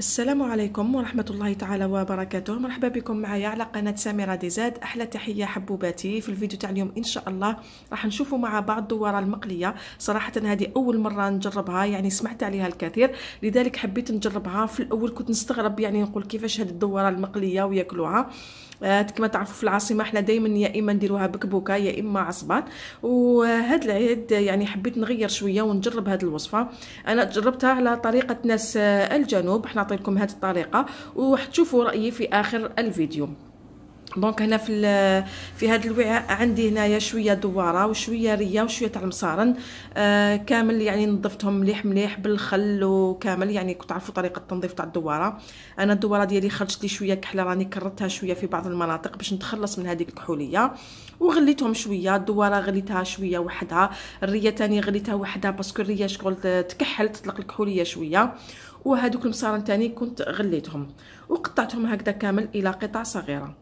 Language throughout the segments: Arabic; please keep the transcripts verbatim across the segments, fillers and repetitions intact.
السلام عليكم ورحمة الله تعالى وبركاته. مرحبا بكم معايا على قناة سميرة ديزاد. أحلى تحية حبوباتي. في الفيديو تاع اليوم إن شاء الله راح نشوفوا مع بعض الدوارة المقلية. صراحة هذه أول مرة نجربها، يعني سمعت عليها الكثير لذلك حبيت نجربها. في الأول كنت نستغرب، يعني نقول كيفاش هذه الدوارة المقلية وياكلوها. آه كما تعرفوا في العاصمه احنا دائما يا اما نديروها بكبوكه يا اما عصبان، وهذا العيد يعني حبيت نغير شويه ونجرب هذه الوصفه. انا جربتها على طريقه ناس الجنوب، احنا نعطي لكم هذه الطريقه وحتشوفوا رايي في اخر الفيديو. دونك هنا في في هذا الوعاء عندي هنايا شويه دواره وشويه ريه وشويه تاع المصارن آه كامل، يعني نظفتهم مليح مليح بالخل وكامل. يعني كنت تعرفوا طريقه التنظيف تاع الدواره. انا الدواره ديالي خرجت لي شويه كحله، راني كررتها شويه في بعض المناطق باش نتخلص من هذيك الكحوليه، وغليتهم شويه. الدواره غليتها شويه وحدها، الريه تاني غليتها وحدها باسكو الريه شغل تكحل تطلق الكحوليه شويه، وهذوك المصارن تاني كنت غليتهم وقطعتهم هكذا كامل الى قطع صغيره.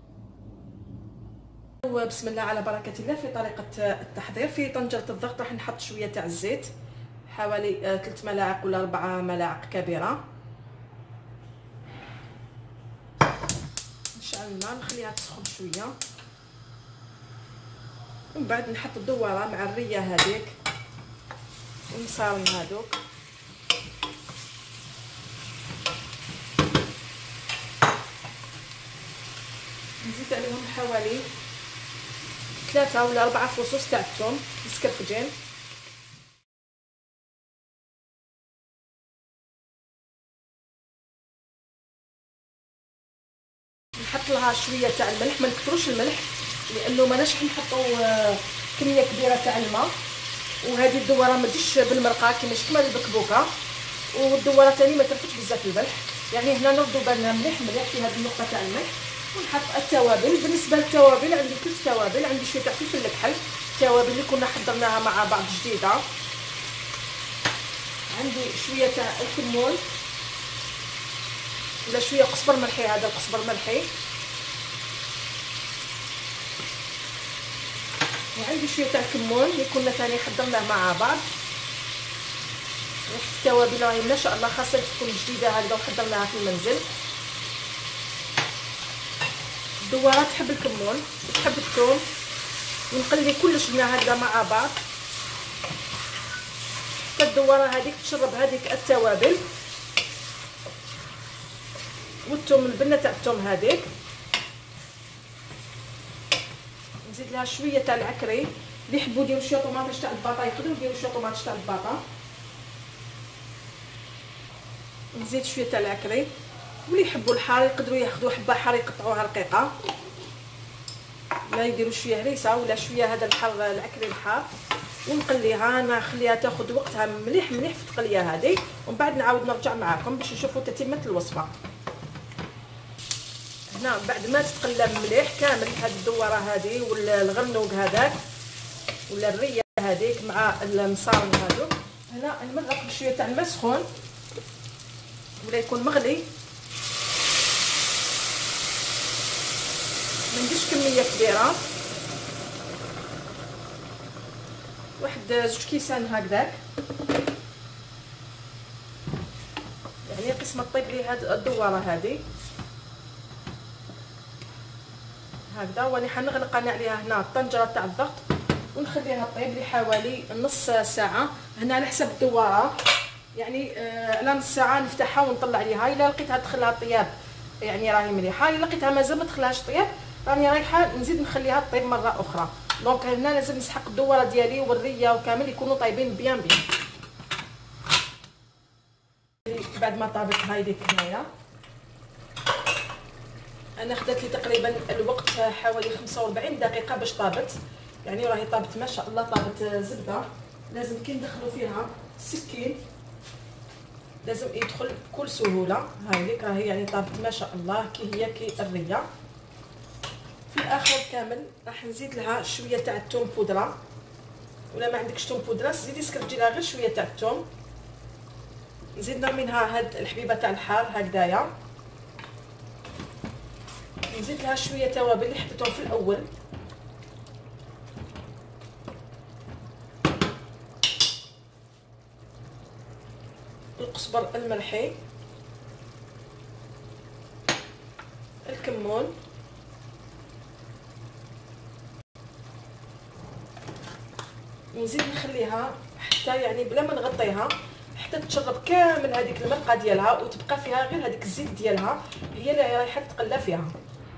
وبسم الله على بركة الله. في طريقة التحضير، في طنجرة الضغط راح نحط شوية تاع الزيت، حوالي ثلاث ملاعق ولا أربعة ملاعق كبيرة. نشعل النار نخليها تسخن شوية، ومن بعد نحط الدوارة مع الرية هذيك والمصارن هذوك. نزيد عليهم حوالي ثلاثة ولا أربعة فصوص تاع الثوم مسكرفجين. نحط لها شوية تاع الملح، ما نكثروش الملح لأنه ماناش نحطوا كمية كبيرة تاع الماء، وهذه الدوارة ما تجيش بالمرقة كيما شكما البكبوكة، والدوارة تاني ما ترفدش بزاف الملح. يعني هنا نردو بالنا مليح مليح في هذه النقطة تاع الملح. ونحط التوابل. بالنسبه للتوابل عندي ثلاث توابل، عندي شويه تاع فلفل الكحل، التوابل اللي كنا حضرناها مع بعض جديده. عندي شويه تاع الكمون ولا شويه قزبر ملحي، هذا القزبر ملحي. وعندي شويه تاع الكمون اللي كنا ثاني حضرناه مع بعض. ريحه التوابل راهي ما شاء الله، خاصه تكون جديده هكذا وحضرناها في المنزل. الدواره تحب الكمون وتحب الثوم، ونقلي كلش لنا هكذا مع بعض حتى الدواره هذيك تشرب هذيك التوابل والثوم، البنه تاع الثوم هذيك. نزيد لها شويه تاع العكري، اللي يحبوا يديروا شويه طوماطيش تاع الباطا يقدروا يديروا شويه طوماطيش تاع الباطا. نزيد شويه تاع العكري، واللي يحبوا الحار يقدروا ياخذوا حبه حار يقطعوها رقيقه، لا يديروا شويه هريسه ولا شويه هذا الحار العكري الحار. ونقليها، نخليها تاخذ وقتها مليح مليح في التقليه هذه، ومن بعد نعاود نرجع معكم باش نشوفوا تتمه الوصفه. هنا بعد ما تتقلى مليح كامل هذه الدواره هذه ولا الغرنوق هذاك ولا الريه هذيك مع المصارن هذوك، هنا نمرق بشويه تاع الماء سخون ولا يكون مغلي. ما نديرش كميه كبيره، واحد زوج كيسان هكذاك، يعني قسمه طيب لي هاد الدواره هذه هكذا. واني حنغلق انا عليها هنا الطنجره تاع الضغط ونخليها طيب لحوالي نص ساعه. هنا على حسب الدواره، يعني آه على نص ساعه نفتحها ونطلع عليها. الا لقيتها تدخلها طياب يعني راهي مليحه، الا لقيتها مازال ما تدخلهاش طياب راني رايحه نزيد نخليها طيب مره اخرى. دونك هنا لازم نسحق الدواره ديالي والريه وكامل يكونوا طايبين بيان بيان. بعد ما طابت هاي ديك هنايا، انا خدات لي تقريبا الوقت حوالي خمسة وأربعين دقيقه باش طابت، يعني راهي طابت ما شاء الله. طابت زبده، لازم كي ندخلوا فيها السكين لازم يدخل بكل سهوله. هاي ليك راهي يعني طابت ما شاء الله كي هي كي الريه. في الاخر كامل راح نزيد لها شويه تاع الثوم بودره، ولا ما عندكش ثوم بودره زيدي سكرتي لها غير شويه تاع الثوم. نزيد نرمي لها هاد الحبيبه تاع الحار هكذايا. نزيد لها شويه توابل اللي حطيتهم في الاول، القزبر الملحي الكمون، ونزيد نخليها حتى يعني بلا ما نغطيها حتى تشرب كامل هذيك المرقه ديالها، وتبقى فيها غير هذيك الزيت ديالها هي اللي رايحه تقلى فيها.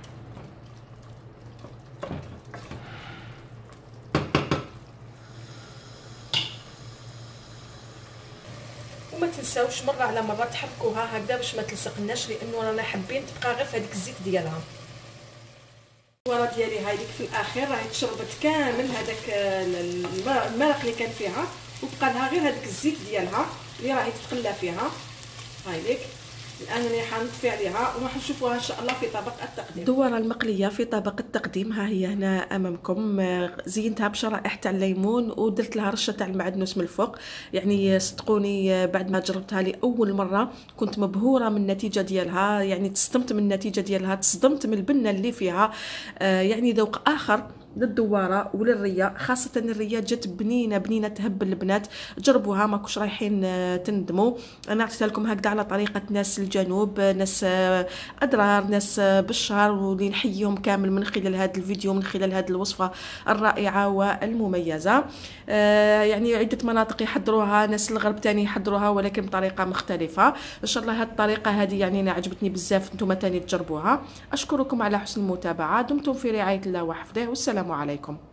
وما تنساوش مره على مره تحركوها هكذا باش ما تلصقناش، لانه رانا حابين تبقى غير في هذيك الزيت ديالها. الورا ديالي هذيك في الاخير راهي تشربت كامل هذاك المرق اللي كان فيها، وبقى لها غير هذيك الزيت ديالها اللي راهي تتقلى فيها. هاي ليك الان راح نطفي عليها وراح نشوفوها ان شاء الله في طبق التقديم. الدواره المقليه في طبق التقديم ها هي هنا امامكم. زينتها بشرائح تاع الليمون ودرت لها رشه تاع المعدنوس من الفوق. يعني صدقوني بعد ما جربتها لاول مره كنت مبهوره من النتيجه ديالها، يعني تصدمت من النتيجه ديالها، تصدمت من البنه اللي فيها. آه يعني ذوق اخر للدواره وللريه، خاصه الريه جات بنينه بنينه تهبل البنات. جربوها ماكوش رايحين تندموا. انا عطيتها لكم هكذا على طريقه ناس الجنوب، ناس اضرار، ناس بالشهر، واللي نحييهم كامل من خلال هذا الفيديو، من خلال هذه الوصفه الرائعه والمميزه. آه يعني عده مناطق يحضروها، ناس الغرب تاني يحضروها ولكن بطريقه مختلفه. ان شاء الله هذه الطريقه هذه يعني انا عجبتني بزاف، نتوما تاني تجربوها. اشكركم على حسن المتابعه، دمتم في رعايه الله وحفظه، والسلام عليكم.